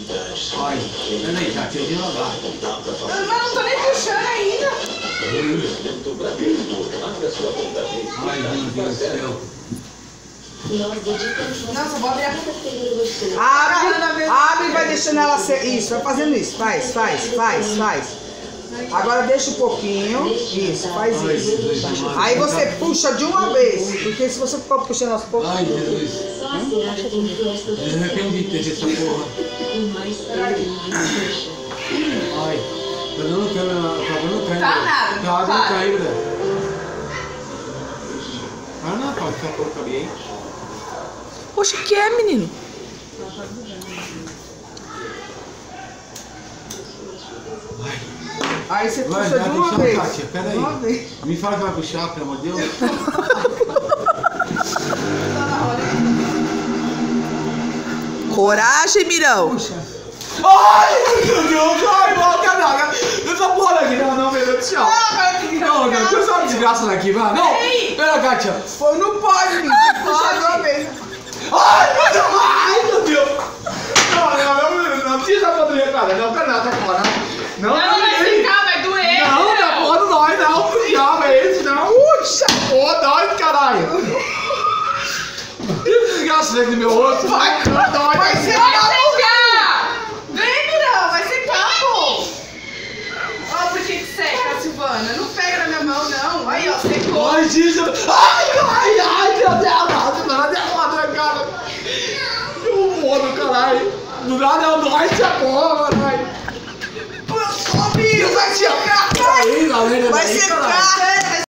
Olha, peraí, já tinha devagar. Mas não tô nem puxando ainda. Ai, meu Deus do céu. Nossa, vou abrir Abre e vai deixando ela ser. Isso, vai fazendo isso. Faz. Agora deixa um pouquinho. Isso, faz isso. Aí você puxa de uma vez. Porque se você for puxando aos poucos. Ai, Jesus. Eu me arrependi de ter essa porra. Ai, tá dando câmera. Tá nada, Tá dando para. câmera. Ah, não, pode ficar por caminho. Poxa, o que é, menino? Aí você Vai, puxa de uma deixa, vez. Kátia, pera De uma aí. vez. Me fala que vai puxar, pelo amor de Deus. Coragem, Mirão. Puxa. Ai, meu Deus, ai, mal, caralho. Essa porra daqui, não, meu Deus do céu. Não, não, deixa eu só uma desgraça daqui, vai. Não, pera, Kátia. Pô, não pode, menino. Tem que puxar de uma vez. Ai, meu Deus. Não precisa poder, cara. Não, pera, tá fora. Não, Não vai ficar, vai doer. não, tá porra, não dói, não. Não, é esse, não. Puxa, porra, dói, caralho. Que desgraça daqui no meu rosto. Vai, não dói. Vai ser Vai secar. Vem, Mirão, vai secar, pô. Ó, por que seca, Silvana? Não pega na minha mão, não. Aí, ó, secou. Ai, Jesus. Ai, meu Deus. Não dá foda, cara. Eu morro, caralho. Não dá, não. Dói essa porra, caralho. Ô, menino, vai secar. Aí, galera. Vai aí, secar. caralho.